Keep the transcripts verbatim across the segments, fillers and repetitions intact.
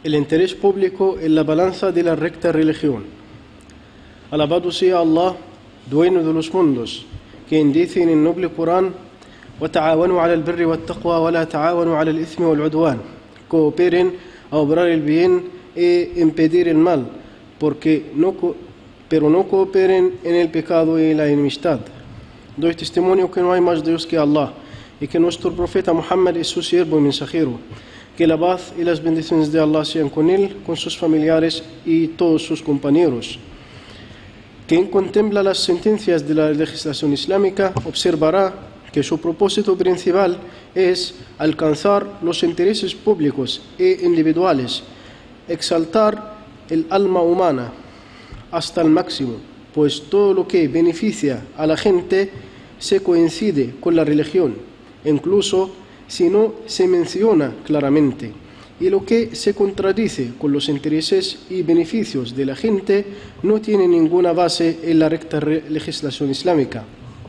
el interés público en la balanza de la recta religión. Alabado sea Allah, dueño de los mundos, quien dice en el noble Corán: وَتَعَاوَنُوا عَلَى الْبِرِّ وَالتَّقْوَى وَلَا تَعَاوَنُوا عَلَى الْإِثْمِ وَالْعُدْوَانِ. Cooperen a obrar el bien e impedir el mal, porque no, pero no cooperen en el pecado y la enemistad. Doy testimonio que no hay más Dios que Allah, y que nuestro profeta Muhammad es su siervo y mensajero. Que la paz y las bendiciones de Allah sean con él, con sus familiares y todos sus compañeros. Quien contempla las sentencias de la legislación islámica observará que su propósito principal es alcanzar los intereses públicos e individuales, exaltar el alma humana hasta el máximo, pues todo lo que beneficia a la gente se coincide con la religión, incluso si no se menciona claramente, y lo que se contradice con los intereses y beneficios de la gente no tiene ninguna base en la recta legislación islámica.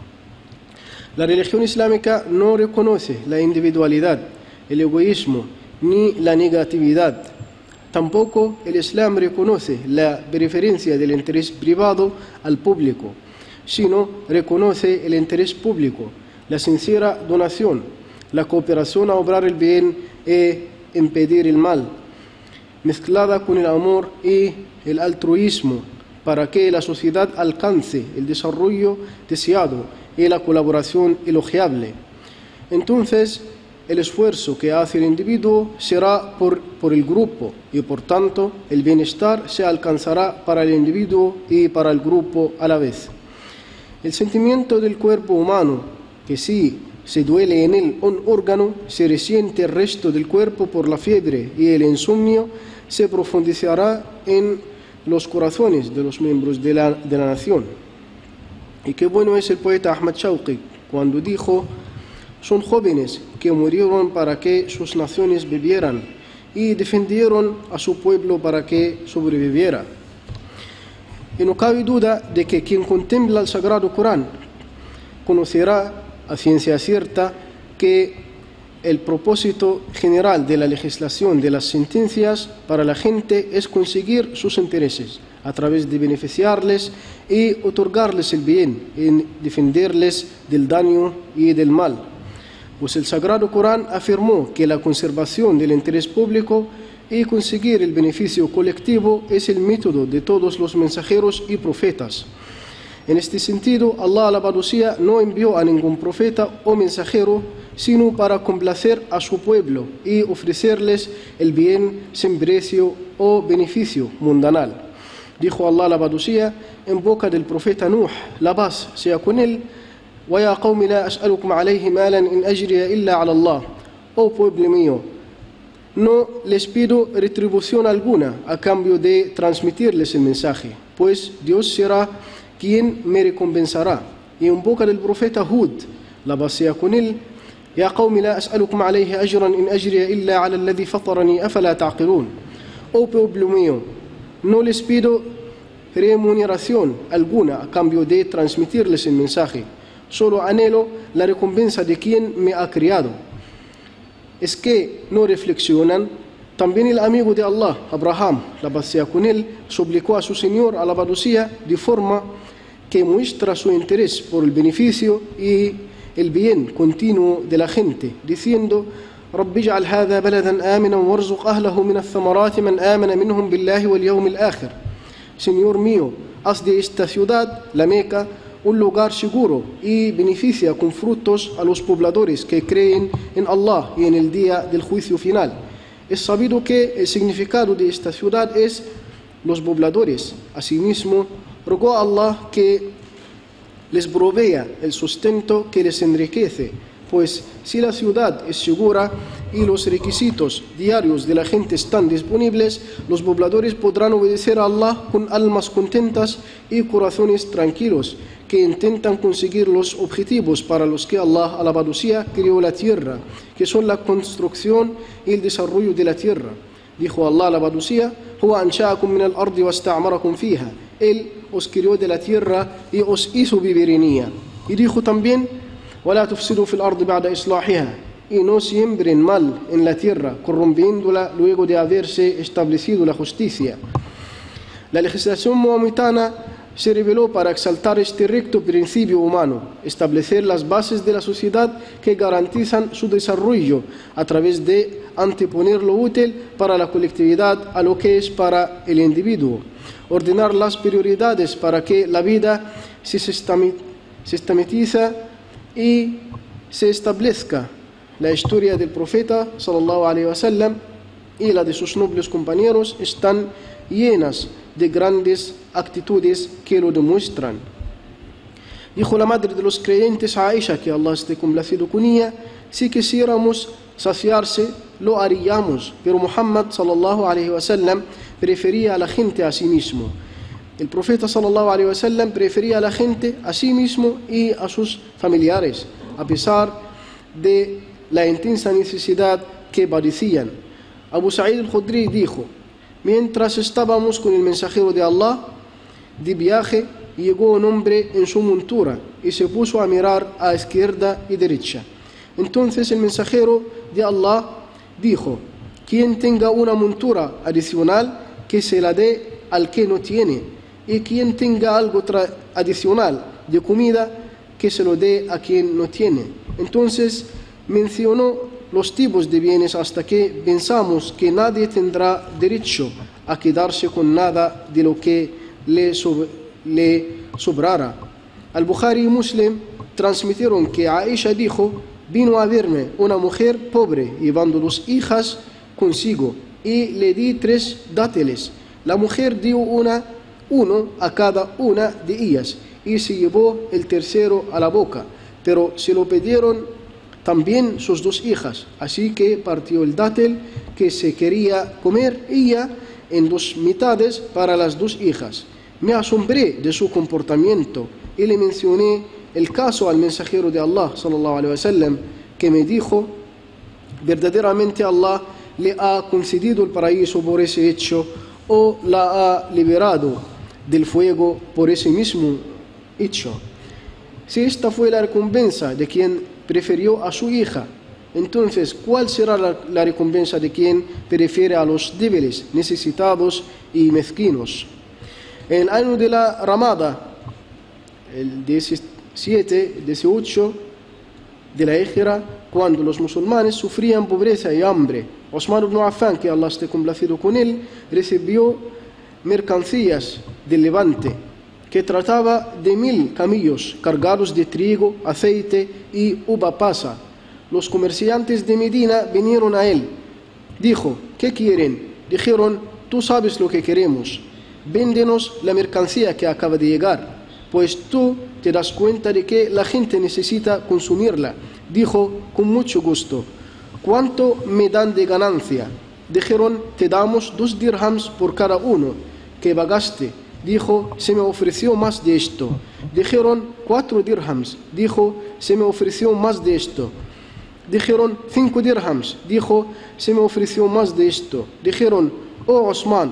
La religión islámica no reconoce la individualidad, el egoísmo ni la negatividad. Tampoco el Islam reconoce la preferencia del interés privado al público, sino reconoce el interés público, la sincera donación, la cooperación a obrar el bien e impedir el mal, mezclada con el amor y el altruismo, para que la sociedad alcance el desarrollo deseado y la colaboración elogiable. Entonces, el esfuerzo que hace el individuo será por, por el grupo y, por tanto, el bienestar se alcanzará para el individuo y para el grupo a la vez. El sentimiento del cuerpo humano, que si se duele en él un órgano, se resiente el resto del cuerpo por la fiebre y el insomnio, se profundizará en los corazones de los miembros de la, de la nación. Y qué bueno es el poeta Ahmad Shawqi cuando dijo: son jóvenes que murieron para que sus naciones vivieran y defendieron a su pueblo para que sobreviviera. Y no cabe duda de que quien contempla el Sagrado Corán conocerá a ciencia cierta que el propósito general de la legislación de las sentencias para la gente es conseguir sus intereses a través de beneficiarles y otorgarles el bien, en defenderles del daño y del mal. Pues el Sagrado Corán afirmó que la conservación del interés público y conseguir el beneficio colectivo es el método de todos los mensajeros y profetas. En este sentido, Allah, alabado sea, no envió a ningún profeta o mensajero sino para complacer a su pueblo y ofrecerles el bien sin precio o beneficio mundanal. Dijo Allah, alabado sea, en boca del profeta Nuh, la paz sea con él: وَيَا قَوْمِ لَا أَسْأَلُكُمْ عَلَيْهِ مَالًا إِنْ أَجْرِيَ إِلَّا عَلَى اللَّهِ. Oh pueblo mío, no les pido retribución alguna a cambio de transmitirles el mensaje, pues Dios será quien me recompensará. Y en boca del profeta Hud, la paz sea con él: يَا قَوْمِ لَا أَسْأَلُكُمْ عَلَيْهِ أَجْرًا إِنْ أَجْرِيَ إِلَّا عَلَى الَّذِي فَطَرَنِي أَفَلَا تَعْقِلُونَ. Oh pueblo mío, no les pido remuneración alguna a cambio de transmitirles el mensaje, solo anhelo la recompensa de quien me ha criado. ¿Es que no reflexionan? También el amigo de Allah, Abraham, la paz sea con él, suplicó a su Señor, alabado sea, de forma que muestra su interés por el beneficio y el bien continuo de la gente, diciendo: رب اجعل هذا بلدا آمنا وارزق أهله من الثمرات من آمن منهم بالله واليوم الآخر. Señor mío, haz de esta ciudad, la Meca, un lugar seguro y beneficia con frutos a los pobladores que creen en Allah y en el día del juicio final. Es sabido que el significado de esta ciudad es los pobladores. Asimismo, rogó a Allah que les provea el sustento que les enriquece, pues si la ciudad es segura y los requisitos diarios de la gente están disponibles, los pobladores podrán obedecer a Allah con almas contentas y corazones tranquilos, que intentan conseguir los objetivos para los que Allah, alabado sea, creó la tierra, que son la construcción y el desarrollo de la tierra. Dijo Allah, alabado sea: هو أنشأكم من الأرض واستعمركم فيها. Él os creó de la tierra y os hizo vivir en ella. Y dijo también: ولا تفسدوا في الأرض بعد إصلاحها. y no siembren mal en la tierra, corrompiéndola luego de haberse establecido la justicia. La legislación mahometana se reveló para exaltar este recto principio humano, establecer las bases de la sociedad que garantizan su desarrollo a través de anteponer lo útil para la colectividad a lo que es para el individuo, ordenar las prioridades para que la vida se sistematice y se establezca. La historia del profeta sallallahu alaihi wasallam y la de sus nobles compañeros están llenas de grandes actitudes que lo demuestran. Dijo la madre de los creyentes, Aisha, que Allah esté complacido con ella: si quisiéramos saciarse, lo haríamos, pero Muhammad sallallahu alaihi wasallam prefería a la gente a sí mismo. El profeta sallallahu alaihi wasallam prefería a la gente a sí mismo y a sus familiares, a pesar de la intensa necesidad que padecían. Abu Sa'id al-Khudri dijo: mientras estábamos con el mensajero de Allah de viaje, llegó un hombre en su montura y se puso a mirar a izquierda y derecha. Entonces el mensajero de Allah dijo: quien tenga una montura adicional, que se la dé al que no tiene, y quien tenga algo adicional de comida, que se lo dé a quien no tiene. Entonces mencionó los tipos de bienes hasta que pensamos que nadie tendrá derecho a quedarse con nada de lo que le, sob le sobrara. Al-Bukhari y Muslim transmitieron que Aisha dijo: vino a verme una mujer pobre llevando dos hijas consigo y le di tres dátiles. La mujer dio una, uno a cada una de ellas y se llevó el tercero a la boca, pero se lo pidieron también sus dos hijas, así que partió el dátil que se quería comer ella en dos mitades para las dos hijas. Me asombré de su comportamiento y le mencioné el caso al mensajero de Allah sallallahu alaihi wasallam, que me dijo: verdaderamente Allah le ha concedido el paraíso por ese hecho, o la ha liberado del fuego por ese mismo hecho. Si esta fue la recompensa de quien prefirió a su hija, entonces ¿cuál será la, la recompensa de quien prefiere a los débiles, necesitados y mezquinos? En el año de la Ramada, el diecisiete, dieciocho de la Hijra, cuando los musulmanes sufrían pobreza y hambre, Osman ibn Affan, que Allah esté complacido con él, recibió mercancías del Levante, que trataba de mil camellos cargados de trigo, aceite y uva pasa. Los comerciantes de Medina vinieron a él. Dijo: ¿qué quieren? Dijeron: tú sabes lo que queremos. Véndenos la mercancía que acaba de llegar, pues tú te das cuenta de que la gente necesita consumirla. Dijo: con mucho gusto. ¿Cuánto me dan de ganancia? Dijeron: te damos dos dirhams por cada uno que pagaste. Dijo: se me ofreció más de esto. Dijeron: cuatro dirhams. Dijo: se me ofreció más de esto. Dijeron: cinco dirhams. Dijo: se me ofreció más de esto. Dijeron: oh Osman,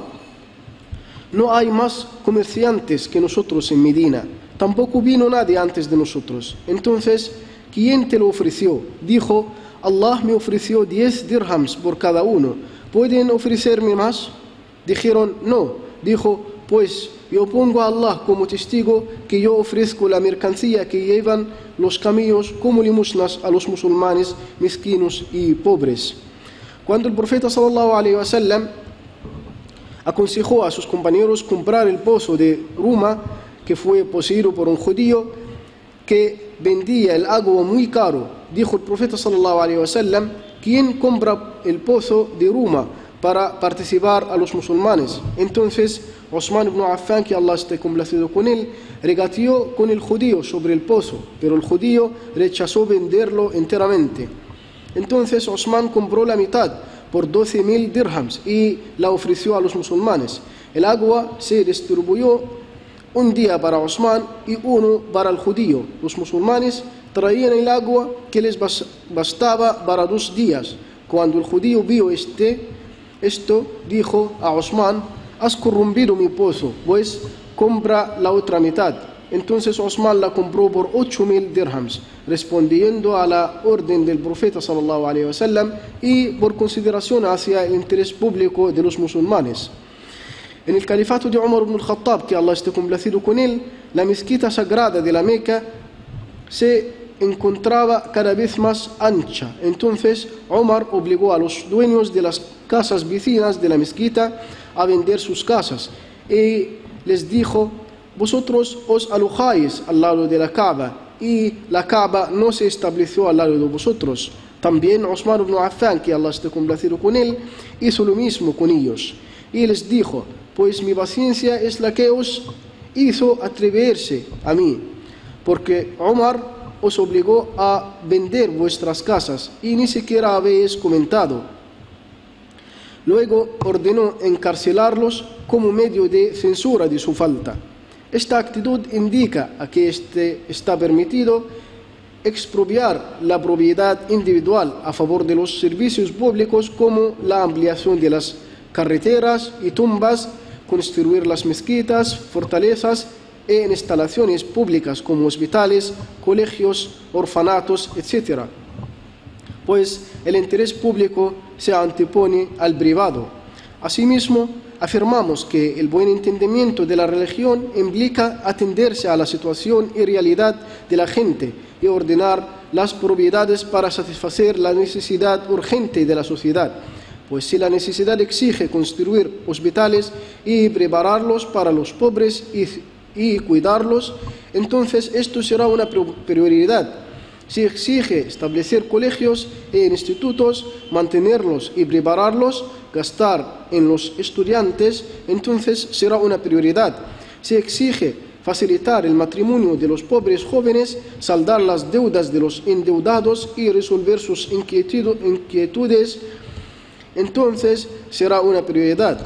no hay más comerciantes que nosotros en Medina, tampoco vino nadie antes de nosotros. Entonces, ¿quién te lo ofreció? Dijo: Allah me ofreció diez dirhams por cada uno. ¿Pueden ofrecerme más? Dijeron: no. Dijo: pues yo pongo a Allah como testigo que yo ofrezco la mercancía que llevan los camellos como limosnas a los musulmanes mezquinos y pobres. Cuando el profeta sallallahu alaihi wasallam aconsejó a sus compañeros comprar el pozo de Ruma, que fue poseído por un judío que vendía el agua muy caro, dijo el profeta sallallahu alaihi wasallam: ¿quién compra el pozo de Ruma para participar a los musulmanes? Entonces Osman ibn Affan, que Allah esté complacido con él, regateó con el judío sobre el pozo, pero el judío rechazó venderlo enteramente. Entonces Osman compró la mitad por doce mil dirhams y la ofreció a los musulmanes. El agua se distribuyó un día para Osman y uno para el judío. Los musulmanes traían el agua que les bastaba para dos días. Cuando el judío vio este, esto, dijo a Osman: has corrompido mi pozo, pues compra la otra mitad. entonces Osman la compró por ocho mil dirhams, respondiendo a la orden del profeta sallallahu alaihi wasallam y por consideración hacia el interés público de los musulmanes. En el califato de Umar ibn al-Khattab, que Allah esté complacido con él, la mezquita sagrada de la Meca se encontraba cada vez más ancha. Entonces Umar obligó a los dueños de las casas vecinas de la mezquita a vender sus casas y les dijo: vosotros os alojáis al lado de la Kaaba y la Kaaba no se estableció al lado de vosotros. También Osman ibn Affan, que Allah esté complacido con él, hizo lo mismo con ellos y les dijo: pues mi paciencia es la que os hizo atreverse a mí, porque Umar os obligó a vender vuestras casas y ni siquiera habéis comentado. Luego ordenó encarcelarlos como medio de censura de su falta. Esta actitud indica a que este está permitido expropiar la propiedad individual a favor de los servicios públicos, como la ampliación de las carreteras y tumbas, construir las mezquitas, fortalezas e instalaciones públicas como hospitales, colegios, orfanatos, etcétera. Pues el interés público se antepone al privado. Asimismo, afirmamos que el buen entendimiento de la religión implica atenderse a la situación y realidad de la gente y ordenar las propiedades para satisfacer la necesidad urgente de la sociedad. Pues si la necesidad exige construir hospitales y prepararlos para los pobres y y cuidarlos, entonces esto será una prioridad. Si exige establecer colegios e institutos, mantenerlos y prepararlos, gastar en los estudiantes, entonces será una prioridad. Si exige facilitar el matrimonio de los pobres jóvenes, saldar las deudas de los endeudados y resolver sus inquietudes, entonces será una prioridad.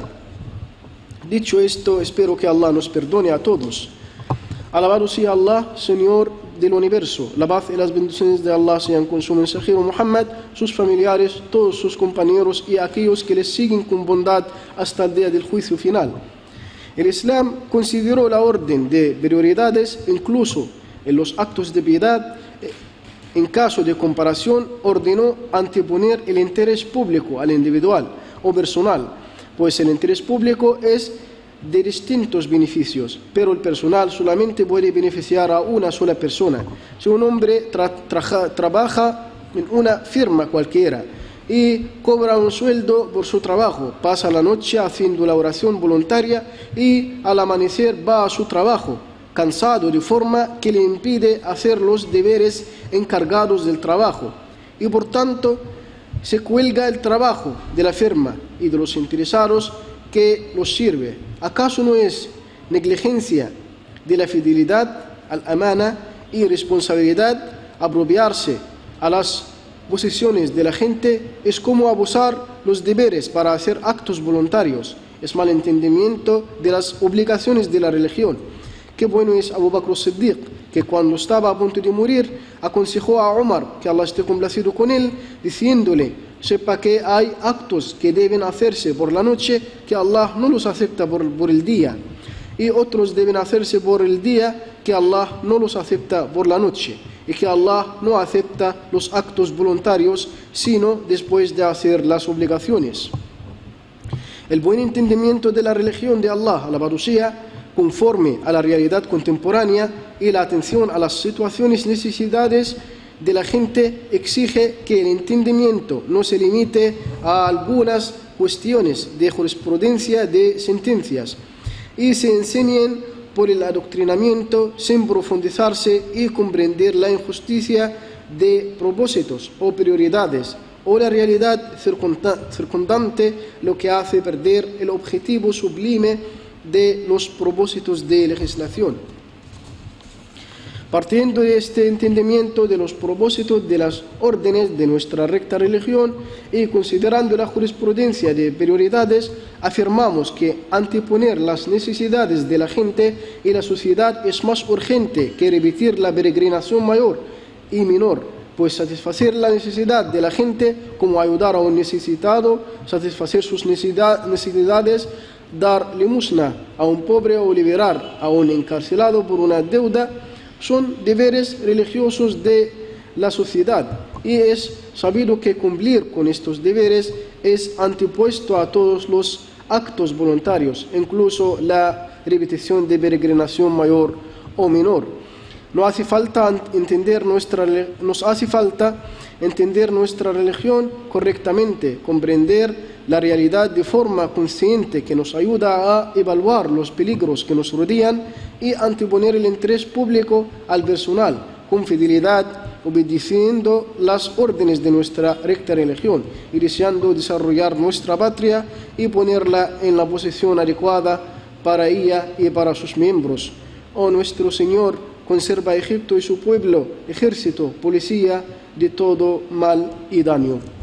Dicho esto, espero que Allah nos perdone a todos. Alabado sea Allah, Señor del universo. La paz y las bendiciones de Allah sean con su mensajero Muhammad, sus familiares, todos sus compañeros y aquellos que les siguen con bondad hasta el día del juicio final. El Islam consideró la orden de prioridades incluso en los actos de piedad. En caso de comparación, ordenó anteponer el interés público al individual o personal, pues el interés público es de distintos beneficios, pero el personal solamente puede beneficiar a una sola persona. Si un hombre tra tra trabaja en una firma cualquiera y cobra un sueldo por su trabajo, pasa la noche haciendo la oración voluntaria y al amanecer va a su trabajo, cansado de forma que le impide hacer los deberes encargados del trabajo, y por tanto se cuelga el trabajo de la firma y de los interesados que los sirve. ¿Acaso no es negligencia de la fidelidad al amana y responsabilidad apropiarse a las posiciones de la gente? Es como abusar los deberes para hacer actos voluntarios. Es malentendimiento de las obligaciones de la religión. Qué bueno es Abu Bakr as-Siddiq, que cuando estaba a punto de morir aconsejó a Umar, que Allah esté complacido con él, diciéndole: sepa que hay actos que deben hacerse por la noche que Allah no los acepta por, por el día, y otros deben hacerse por el día que Allah no los acepta por la noche, y que Allah no acepta los actos voluntarios sino después de hacer las obligaciones. El buen entendimiento de la religión de Allah, alabado sea, conforme a la realidad contemporánea y la atención a las situaciones y necesidades de la gente, exige que el entendimiento no se limite a algunas cuestiones de jurisprudencia de sentencias y se enseñen por el adoctrinamiento sin profundizarse y comprender la injusticia de propósitos o prioridades o la realidad circundante, lo que hace perder el objetivo sublime de los propósitos de legislación. Partiendo de este entendimiento de los propósitos de las órdenes de nuestra recta religión y considerando la jurisprudencia de prioridades, afirmamos que anteponer las necesidades de la gente y la sociedad es más urgente que repetir la peregrinación mayor y menor, pues satisfacer la necesidad de la gente, como ayudar a un necesitado, satisfacer sus necesidades, dar limosna a un pobre o liberar a un encarcelado por una deuda son deberes religiosos de la sociedad, y es sabido que cumplir con estos deberes es antepuesto a todos los actos voluntarios, incluso la repetición de peregrinación mayor o menor. No hace falta entender nuestra, nos hace falta entender nuestra religión correctamente, comprender la realidad de forma consciente que nos ayuda a evaluar los peligros que nos rodean y anteponer el interés público al personal, con fidelidad, obedeciendo las órdenes de nuestra recta religión y deseando desarrollar nuestra patria y ponerla en la posición adecuada para ella y para sus miembros. Oh nuestro Señor, conserva a Egipto y su pueblo, ejército, policía, de todo mal y daño.